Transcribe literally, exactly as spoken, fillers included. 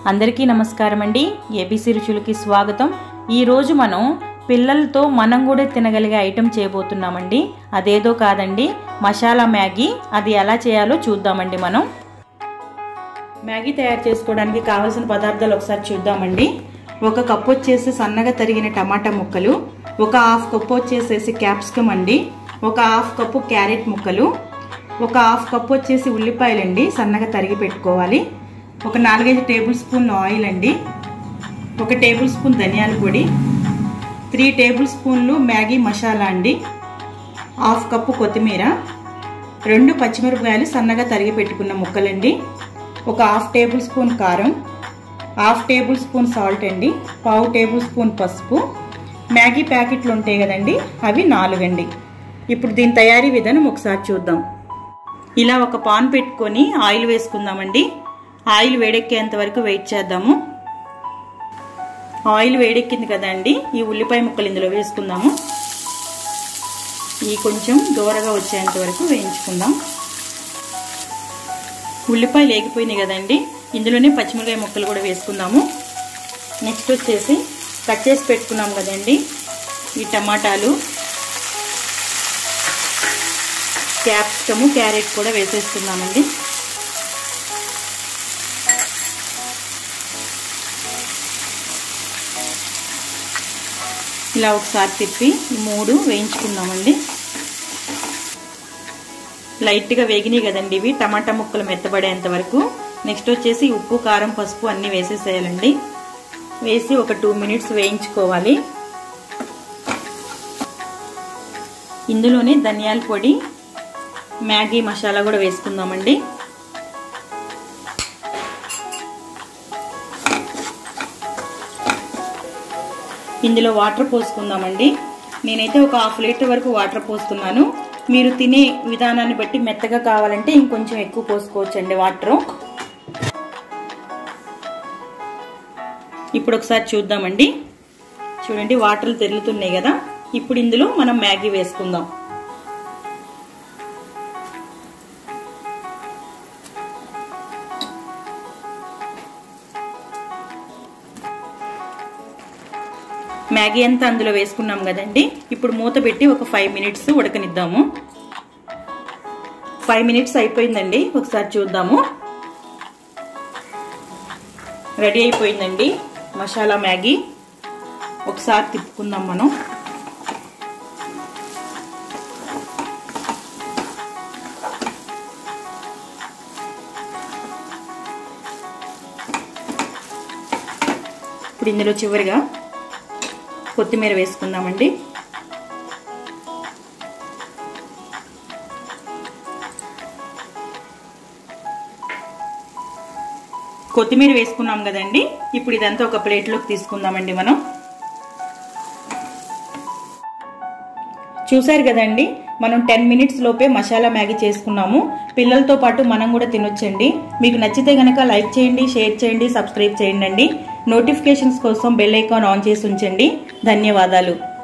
అందరికీ నమస్కారం అండి. ఏబీసీ రుచులకి స్వాగతం. ఈ రోజు మనం పిల్లలతో మనం కూడా తినగలిగే ఐటెం చేయబోతున్నామండి. అదేదో కాదండి, మసాలా మ్యాగీ. అది ఎలా చేయాలో చూద్దామండి. మనం మ్యాగీ తయారు చేసుకోవడానికి కావాల్సిన పదార్థాలు ఒకసారి చూద్దామండి. ఒక కప్పు వచ్చేసి సన్నగా తరిగిన టమాటా ముక్కలు, ఒక హాఫ్ కప్పు వచ్చేసేసి క్యాప్సికమ్ అండి, ఒక హాఫ్ కప్పు క్యారెట్ ముక్కలు, ఒక హాఫ్ కప్పు వచ్చేసి ఉల్లిపాయలండి సన్నగా తరిగి పెట్టుకోవాలి, ఒక నాలుగైదు టేబుల్ స్పూన్ ఆయిల్ అండి, ఒక టేబుల్ స్పూన్ ధనియాల పొడి, త్రీ టేబుల్ స్పూన్లు మ్యాగీ మసాలా అండి, హాఫ్ కప్పు కొత్తిమీర, రెండు పచ్చిమిరపకాయలు సన్నగా తరిగి పెట్టుకున్న ముక్కలండి, ఒక హాఫ్ టేబుల్ స్పూన్ కారం, హాఫ్ టేబుల్ స్పూన్ సాల్ట్ అండి, పావు టేబుల్ స్పూన్ పసుపు, మ్యాగీ ప్యాకెట్లు ఉంటాయి కదండి అవి నాలుగండి. ఇప్పుడు దీని తయారీ విధానం ఒకసారి చూద్దాం. ఇలా ఒక పాన్ పెట్టుకొని ఆయిల్ వేసుకుందామండి. ఆయిల్ వేడెక్కేంత వరకు వెయిట్ చేద్దాము. ఆయిల్ వేడెక్కింది కదండి, ఈ ఉల్లిపాయ ముక్కలు ఇందులో వేసుకుందాము. ఈ కొంచెం దూరగా వచ్చేంత వరకు వేయించుకుందాం. ఉల్లిపాయలు వేగిపోయినాయి కదండి, ఇందులోనే పచ్చిమిరపకాయ ముక్కలు కూడా వేసుకుందాము. నెక్స్ట్ వచ్చేసి కట్ చేసి పెట్టుకున్నాం కదండి ఈ టమాటాలు, క్యాప్సికము, క్యారెట్ కూడా వేసేసుకుందామండి. ఇలా ఒకసారి తిప్పి మూడు వేయించుకుందామండి. లైట్గా వేగినాయి కదండి ఇవి, టమాటా ముక్కలు మెత్తబడేంత వరకు. నెక్స్ట్ వచ్చేసి ఉప్పు, కారం, పసుపు అన్నీ వేసేసేయాలండి. వేసి ఒక టూ మినిట్స్ వేయించుకోవాలి. ఇందులోనే ధనియాల పొడి, మ్యాగీ మసాలా కూడా వేసుకుందామండి. ఇందులో వాటర్ పోసుకుందామండి. నేనైతే ఒక హాఫ్ లీటర్ వరకు వాటర్ పోస్తున్నాను. మీరు తినే విధానాన్ని బట్టి మెత్తగా కావాలంటే ఇంకొంచెం ఎక్కువ పోసుకోవచ్చండి వాటరు. ఇప్పుడు ఒకసారి చూద్దామండి. చూడండి వాటర్లు తెరులుతున్నాయి కదా. ఇప్పుడు ఇందులో మనం మ్యాగీ వేసుకుందాం. మ్యాగీ అంతా అందులో వేసుకున్నాం కదండి. ఇప్పుడు మూత పెట్టి ఒక ఫైవ్ మినిట్స్ ఉడకనిద్దాము. ఫైవ్ మినిట్స్ అయిపోయిందండి, ఒకసారి చూద్దాము. రెడీ అయిపోయిందండి మసాలా మ్యాగీ. ఒకసారి తిప్పుకుందాం మనం. ఇప్పుడు ఇందులో చివరిగా కొత్తిమీర వేసుకుందామండి. కొత్తిమీర వేసుకున్నాం కదండి. ఇప్పుడు ఇదంతా ఒక ప్లేట్లోకి తీసుకుందామండి మనం. చూసారు కదండి, మనం టెన్ మినిట్స్ లోపే మసాలా మ్యాగీ చేసుకున్నాము. పిల్లలతో పాటు మనం కూడా తినొచ్చండి. మీకు నచ్చితే గనక లైక్ చేయండి, షేర్ చేయండి, సబ్స్క్రైబ్ చేయండి. నోటిఫికేషన్స్ కోసం బెల్ ఐకాన్ ఆన్ చేసి ఉంచండి. ధన్యవాదాలు.